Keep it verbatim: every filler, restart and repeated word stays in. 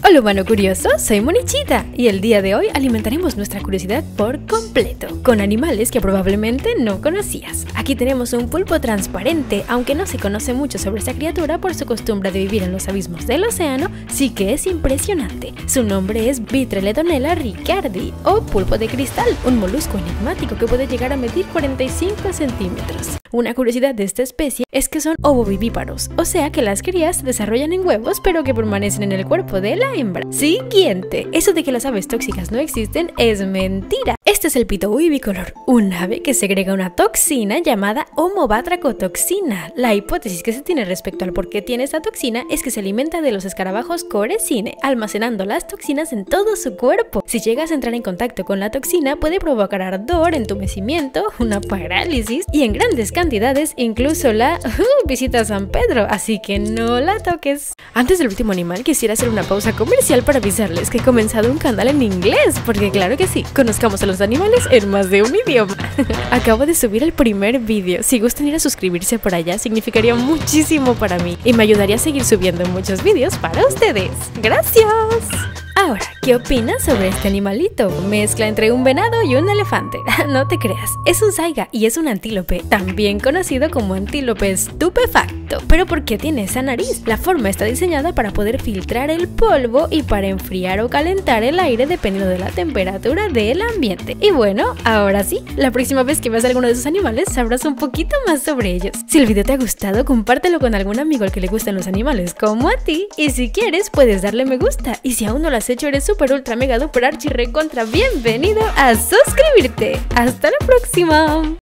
Hola humano curioso, soy Monichita y el día de hoy alimentaremos nuestra curiosidad por completo con animales que probablemente no conocías. Aquí tenemos un pulpo transparente, aunque no se conoce mucho sobre esta criatura por su costumbre de vivir en los abismos del océano, sí que es impresionante. Su nombre es Vitreledonella ricardi o pulpo de cristal, un molusco enigmático que puede llegar a medir cuarenta y cinco centímetros. Una curiosidad de esta especie es que son ovovivíparos, o sea que las crías se desarrollan en huevos pero que permanecen en el cuerpo de la hembra. Siguiente, eso de que las aves tóxicas no existen es mentira. Este es el pitohui bicolor, un ave que segrega una toxina llamada homobatracotoxina. La hipótesis que se tiene respecto al por qué tiene esta toxina es que se alimenta de los escarabajos corecine, almacenando las toxinas en todo su cuerpo. Si llegas a entrar en contacto con la toxina puede provocar ardor, entumecimiento, una parálisis y en grandes cantidades incluso la uh, visita a San Pedro, así que no la toques. Antes del último animal quisiera hacer una pausa comercial para avisarles que he comenzado un canal en inglés, porque claro que sí, conozcamos a los animales en más de un idioma. Acabo de subir el primer vídeo, si gustan ir a suscribirse por allá significaría muchísimo para mí y me ayudaría a seguir subiendo muchos vídeos para ustedes. ¡Gracias! Ahora, ¿qué opinas sobre este animalito? Mezcla entre un venado y un elefante. No te creas, es un saiga y es un antílope, también conocido como antílope estupefacto. ¿Pero por qué tiene esa nariz? La forma está diseñada para poder filtrar el polvo y para enfriar o calentar el aire dependiendo de la temperatura del ambiente. Y bueno, ahora sí, la próxima vez que veas alguno de esos animales sabrás un poquito más sobre ellos. Si el video te ha gustado, compártelo con algún amigo al que le gustan los animales como a ti. Y si quieres, puedes darle me gusta. Y si aún no lo has hecho, eres super ultra mega duper archi recontra bienvenido a suscribirte. Hasta la próxima.